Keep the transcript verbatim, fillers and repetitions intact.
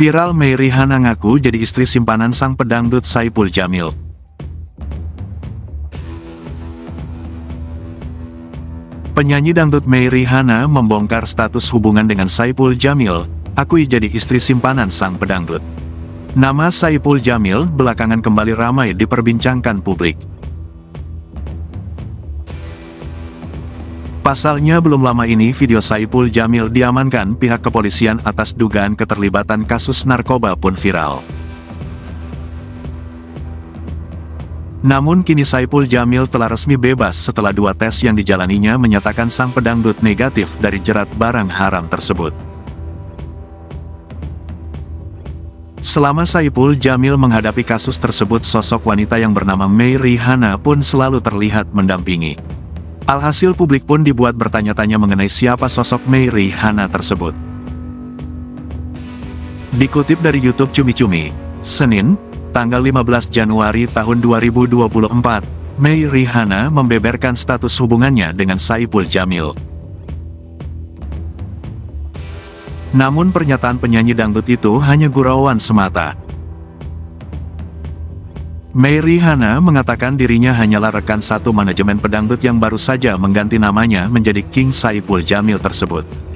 Viral, May Rihanna ngaku jadi istri simpanan sang pedangdut Saipul Jamil. Penyanyi dangdut May Rihanna membongkar status hubungan dengan Saipul Jamil, akui jadi istri simpanan sang pedangdut. Nama Saipul Jamil belakangan kembali ramai diperbincangkan publik. Pasalnya belum lama ini video Saipul Jamil diamankan pihak kepolisian atas dugaan keterlibatan kasus narkoba pun viral. Namun kini Saipul Jamil telah resmi bebas setelah dua tes yang dijalaninya menyatakan sang pedangdut negatif dari jerat barang haram tersebut. Selama Saipul Jamil menghadapi kasus tersebut, sosok wanita yang bernama May Rihanna pun selalu terlihat mendampingi. Alhasil publik pun dibuat bertanya-tanya mengenai siapa sosok May Rihanna tersebut. Dikutip dari YouTube Cumi Cumi, Senin, tanggal lima belas Januari tahun dua ribu dua puluh empat, May Rihanna membeberkan status hubungannya dengan Saipul Jamil. Namun pernyataan penyanyi dangdut itu hanya gurauan semata. May Rihanna mengatakan dirinya hanyalah rekan satu manajemen pedangdut yang baru saja mengganti namanya menjadi King Saipul Jamil tersebut.